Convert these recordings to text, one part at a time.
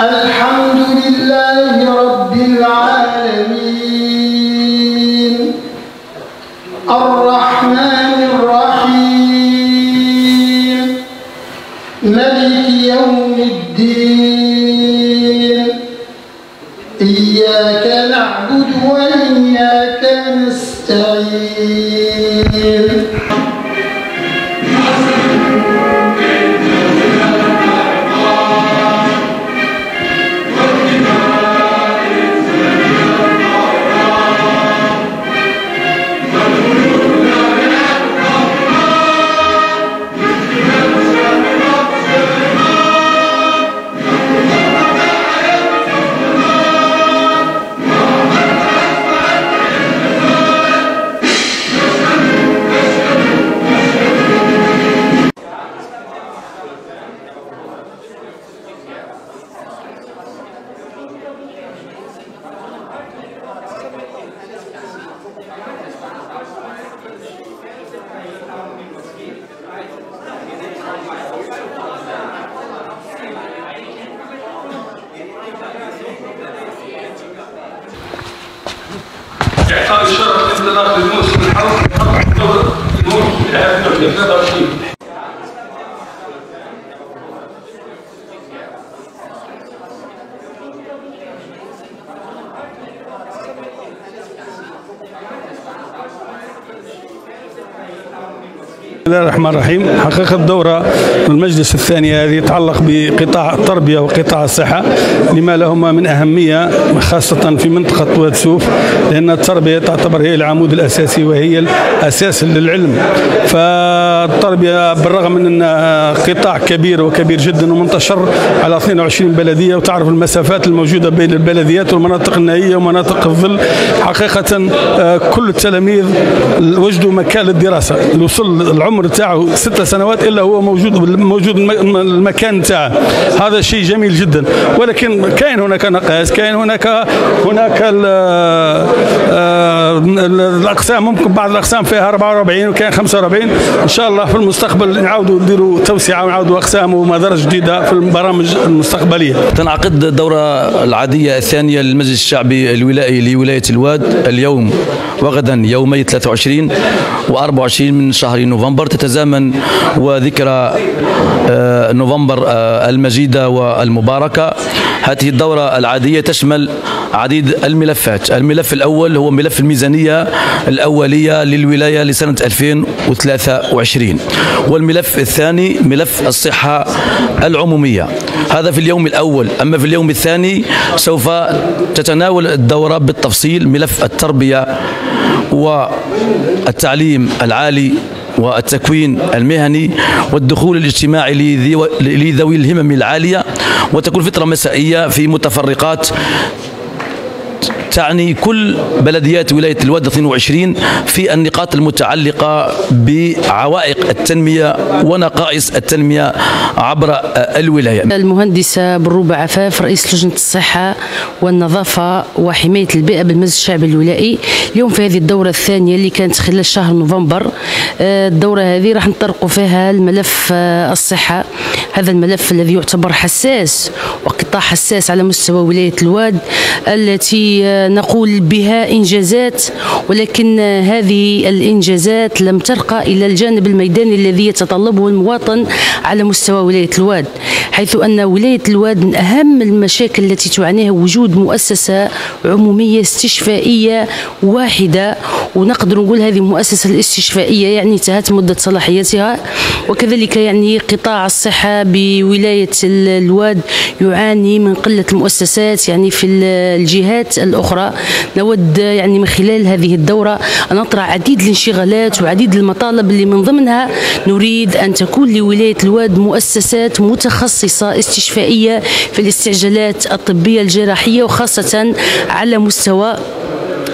الحمد لله رب العالمين الرحمن الرحيم مالك يوم الدين إياك نعبد وإياك نستعين إعطاء الشرف لانطلاق الموسم الحر دورة الموسم العام 2023. بسم الله الرحمن الرحيم. حقيقة الدورة المجلس الثاني هذه يتعلق بقطاع التربية وقطاع الصحة لما لهما من أهمية خاصة في منطقة واد سوف، لأن التربية تعتبر هي العمود الأساسي وهي الأساس للعلم. فالتربية بالرغم من أن قطاع كبير وكبير جدا ومنتشر على 22 بلدية، وتعرف المسافات الموجودة بين البلديات والمناطق النائية ومناطق الظل، حقيقة كل التلاميذ وجدوا مكان للدراسة. الوصول العمر تاعه 6 سنوات الا هو موجود المكان تاعه، هذا شيء جميل جدا. ولكن كاين هناك نقائص، كاين هناك الاقسام، ممكن بعض الاقسام فيها 44 وكاين 45. ان شاء الله في المستقبل نعاودوا نديروا توسعه ونعاودوا اقسام ومدارج جديده في البرامج المستقبليه. تنعقد الدوره العاديه الثانيه للمجلس الشعبي الولائي لولايه الواد اليوم وغدا يومي 23 و24 من شهر نوفمبر، تتزامن وذكرى نوفمبر المجيدة والمباركة. هذه الدورة العادية تشمل عديد الملفات. الملف الأول هو ملف الميزانية الأولية للولاية لسنة 2023، والملف الثاني ملف الصحة العمومية، هذا في اليوم الأول. أما في اليوم الثاني سوف تتناول الدورة بالتفصيل ملف التربية والتعليم العالي والتكوين المهني والدخول الاجتماعي لذوي الهمم العالية، وتكون فترة مسائية في متفرقات تعني كل بلديات ولاية الواد 22 في النقاط المتعلقة بعوائق التنمية ونقائص التنمية عبر الولاية. المهندسة بالروبة عفاف، رئيس لجنة الصحة والنظافة وحماية البيئة بالمجلس الشعبي الولائي. اليوم في هذه الدورة الثانية اللي كانت خلال شهر نوفمبر، الدورة هذه راح نطرقوا فيها الملف الصحة. هذا الملف الذي يعتبر حساس وقطاع حساس على مستوى ولاية الواد، التي نقول بها إنجازات، ولكن هذه الإنجازات لم ترقى إلى الجانب الميداني الذي يتطلبه المواطن على مستوى ولاية الواد، حيث أن ولاية الواد من أهم المشاكل التي تعانيها وجود مؤسسة عمومية استشفائية واحدة، ونقدر نقول هذه المؤسسة الاستشفائية يعني انتهت مدة صلاحيتها. وكذلك يعني قطاع الصحة بولاية الواد يعاني من قلة المؤسسات يعني في الجهات الأخرى. نود يعني من خلال هذه الدورة أن نطرح عديد الانشغالات وعديد المطالب اللي من ضمنها نريد أن تكون لولاية الواد مؤسسات متخصصة استشفائية في الاستعجالات الطبية الجراحية، وخاصة على مستوى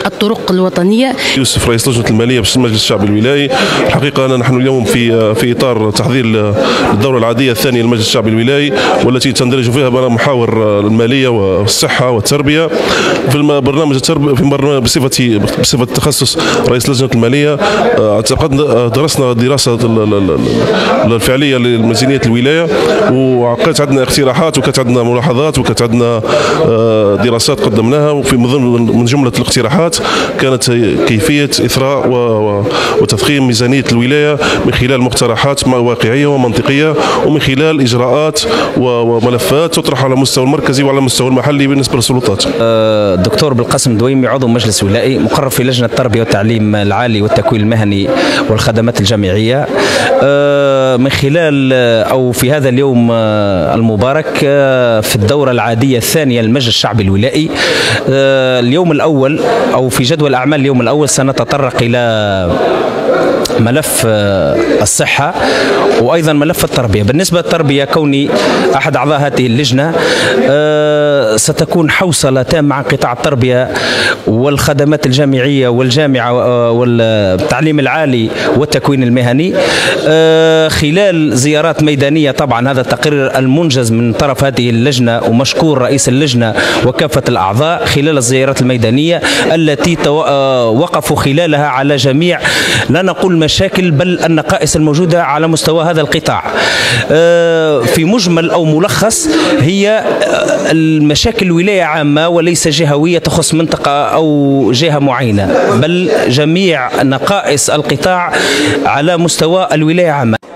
الطرق الوطنية. يوسف رئيس لجنة المالية بالمجلس الشعبي الولائي. الحقيقة نحن اليوم في إطار تحضير الدورة العادية الثانية للمجلس الشعبي الولائي، والتي تندرج فيها محاور المالية والصحة والتربية. في البرنامج بصفة تخصص رئيس لجنة المالية درسنا دراسة الفعلية لميزانية الولاية، وكانت عندنا اقتراحات وكانت عندنا ملاحظات وكانت عندنا دراسات قدمناها. وفي من جملة الاقتراحات كانت كيفية إثراء وتضخيم ميزانية الولاية من خلال مقترحات واقعية ومنطقية، ومن خلال إجراءات وملفات تطرح على المستوى المركزي وعلى المستوى المحلي بالنسبة للسلطات. الدكتور بالقاسم دويمي، عضو مجلس ولائي مقرر في لجنة التربية والتعليم العالي والتكوين المهني والخدمات الجامعية. من خلال أو في هذا اليوم المبارك في الدورة العادية الثانية للمجلس الشعبي الولائي، اليوم الأول أو في جدول أعمال اليوم الأول سنتطرق إلى ملف الصحة وأيضا ملف التربية. بالنسبة للتربية، كوني أحد أعضاء هذه اللجنة، ستكون حوصلة تامة عن قطاع التربية والخدمات الجامعية والجامعة والتعليم العالي والتكوين المهني خلال زيارات ميدانية. طبعا هذا التقرير المنجز من طرف هذه اللجنة، ومشكور رئيس اللجنة وكافة الأعضاء خلال الزيارات الميدانية التي وقفوا خلالها على جميع، لا نقول مشاكل، بل النقائص الموجودة على مستوى هذا القطاع. في مجمل أو ملخص، هي المشاكل الولاية عامة وليس جهوية تخص منطقة أو جهة معينة، بل جميع نقائص القطاع على مستوى الولاية عامة.